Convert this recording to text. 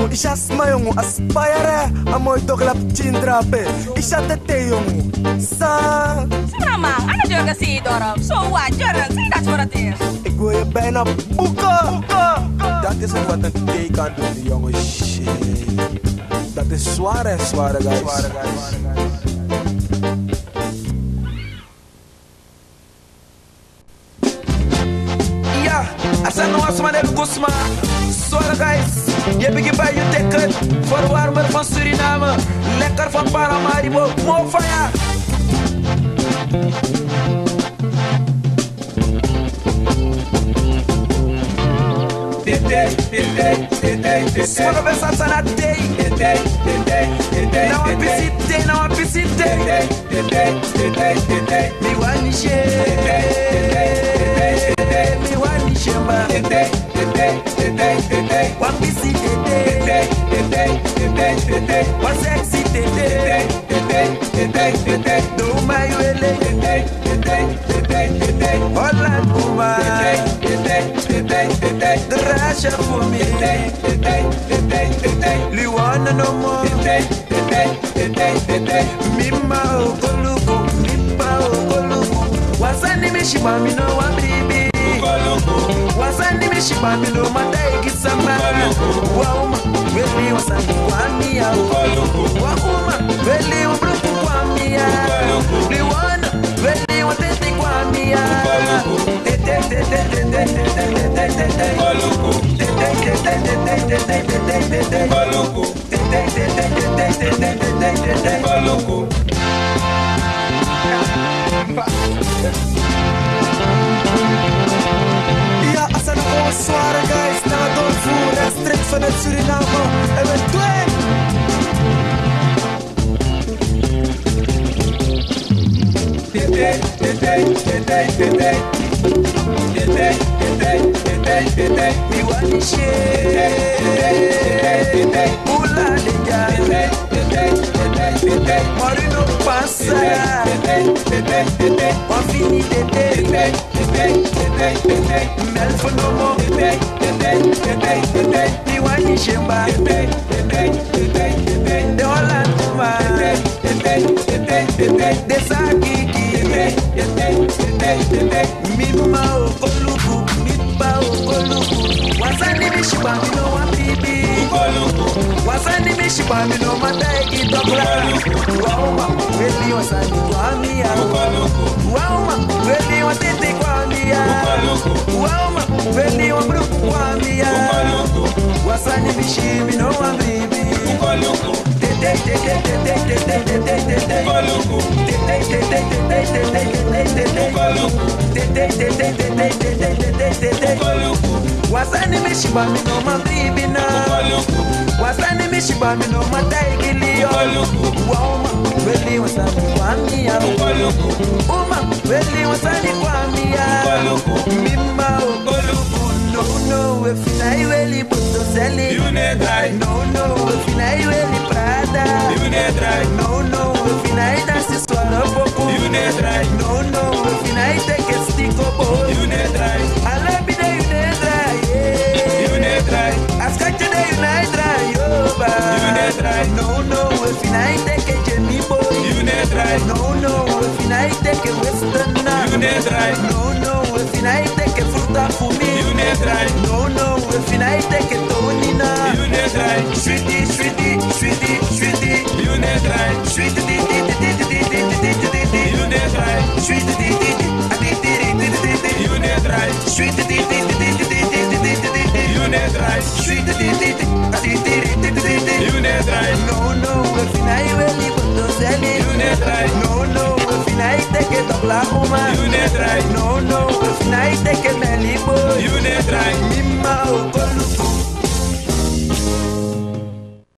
Ishasma jongen, aspire. Amoy toch lap chindrape. Ishatete jongen. Sa. Semramang, ana juga sih dorong. So wajar, sih dat voor het eerst. Ik wil je bijna boeken. Dat is wat een thee kan doen, die jongen. Shit. Dat is zware guys. Ja, asan no asma del Gusma. Zware guys. Je begint bij je ticket. Verwarmer van Suriname. Lekker van Paramaribo. Mo fire. Solo pensar sana day. Now I visit day. Me want shamba. One visit day. One sexy day. Do my way. Holland woman. The Russia for me. Liwana no more. Mima okoluku. Wasani mishimami no wa bibi. Wasani mishimami no mataiki samba. Wauma weli wasani kwamia. Wauma weli wabruku kwamia. Liwana weli wateti kwamia. Ja, als er nog een zware guys naar doorvoer, rechtstreeks vanuit Suriname. En we twee. Me want to share. Ula de Marino passa. Wafini de Mel fonomo. Me want to shemba. De Holland kuma. De Sakiki. Mima okoluku. Mipa okoluku. Wasani mishibami no wa bibi. Wasani mishibami no mataiki tokla. Wauma weli wasani kwamia. Wauma weli watete kwamia. Wauma weli wabruku kwamia. Wasani mishimi no wa bibi. Wasani mishibami no ma bibi na. Wasani mishibami no ma taigilio. Wauma weli wasani kwamia. Uma weli wasani kwamia. Mima okoluku. No, if I really put the selling. You need right. No, if I really Prada. You need right. No, if I dance is swallow popo. You need right. No, if I take a stick of ball. You need right. I love it, you need right. You need right. Ask her today, you need right. You need right. No, if I take a Jenny boy. You need right. No, if I take a Western. You need right. No, if I take a fruta for me. You need right. No, if I take a Tonina. You need right. Sweetie. You need right. Sweetie. You need right. Sweetie. You need right. Sweetie. You need right. Sweetie.